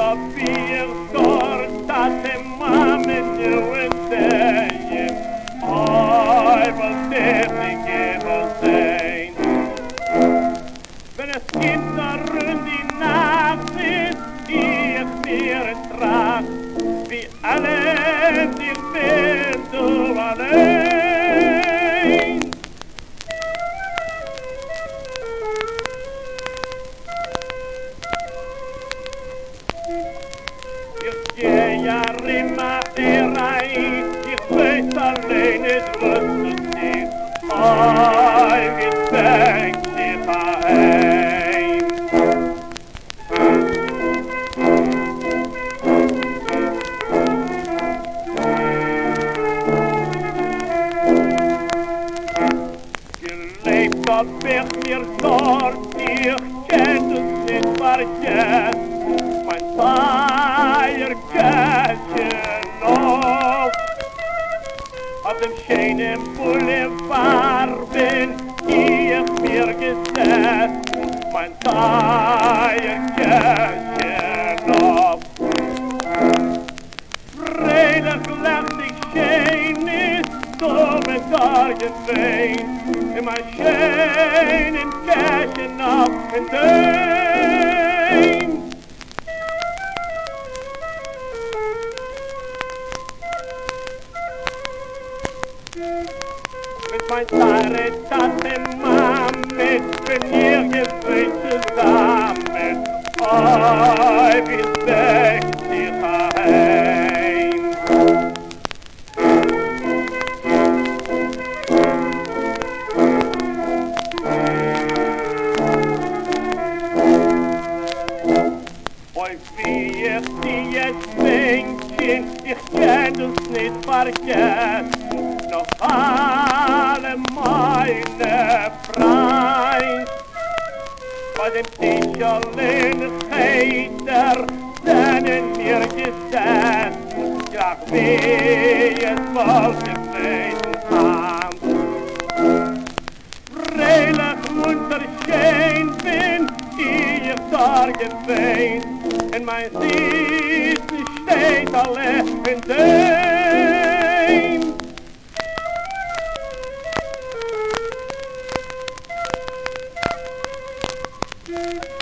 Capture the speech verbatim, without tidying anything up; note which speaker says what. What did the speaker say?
Speaker 1: vier dort dat de mame nu en zei, I will never zijn. Wenn es Kinder in die Nacht ist, ich mir trag, wie alle die bin du allein. Ich geh ja immer rein, ich weiß allein nicht, was du siehst. I will thank thee heim. Gelebt hab ich mir dort, ich kenn es nicht vergessen. Mein thaiere Kishinev, auf dem schönen Boulevard bin ich mir gesessen. Mein thaiere Kishinev. Freilich lacht ich schön ist, so mit Argentin, in mein schönen Kishinev in dem. Mit mein thaiere Tate Mame bin ihr gewöhnt zusammen. I will thank thee heim. Oi, wie ich die jetzt denken, ich kann es nicht vergessen. Noch alle meine Freund, bei dem Tischchen Heiter, denen mir gesessen, ja, wie es wohl gewesen haben. Freilich wunderschön bin ich da gewesen, und mein Sitzen steht alle in dem. Thank you.